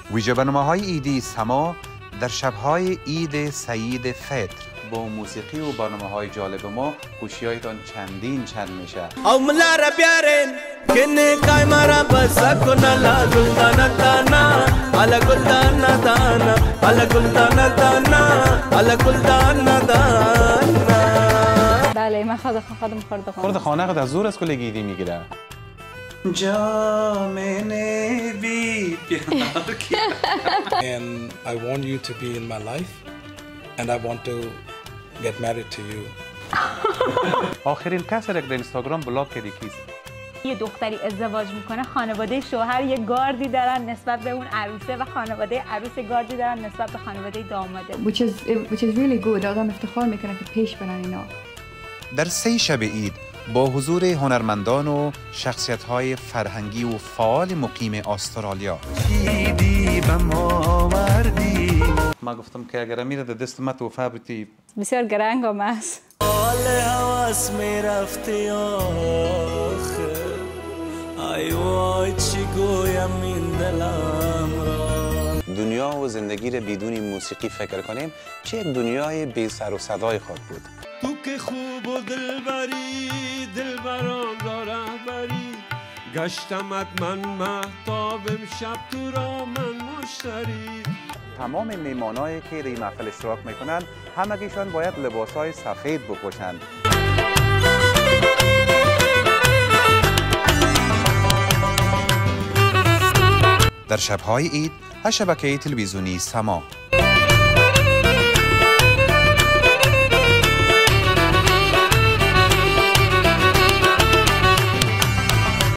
ویژه برنامه‌های عیدی سما در شب‌های عید سعید فطر با موسیقی و برنامه‌های جالب ما گوشی‌هایتان چندین چند میشه. اوملار پیارن کنه کای مرا بس کن لا گلدان دانا الا گلدان دانا الا گلدان دانا الا گلدان دانا. بله من خودم خورد خانه خود از زور از کل گیدی میگیره. جام نبی پیار کیا. And I want you to be in my life and I want to get married to you. آخرین کسی را که در اینستاگرام بلاک کردی کیست؟ یه دختری ازدواج میکنه، خانواده شوهر یه گاردی دارن نسبت به اون عروسه و خانواده عروس گاردی دارن نسبت به خانواده داماده. which is really good. آدم افتخار میکنه که پیش برن اینا. در 3 شب عید با حضور هنرمندان و شخصیت‌های فرهنگی و فعال مقیم استرالیا. ما گفتم که اگر میره در دست ما توفه بودی. بسیار گرنگ هم است. حال حواس میرفتی آخه ای وای چی گویم این دلم را. دنیا و زندگی را بدون موسیقی فکر کنیم چه یک دنیای بی سر و صدای خود بود. تو که خوب و دلبری دلبران را رهبری گشتمت من مهتاب امشب تو را من مشتری. تمام میمانایی که در این محفل اشتراک میکنند همگیشان باید لباسهای سفید بپوشند. در شب‌های عید از شبکه تلویزیونی سما.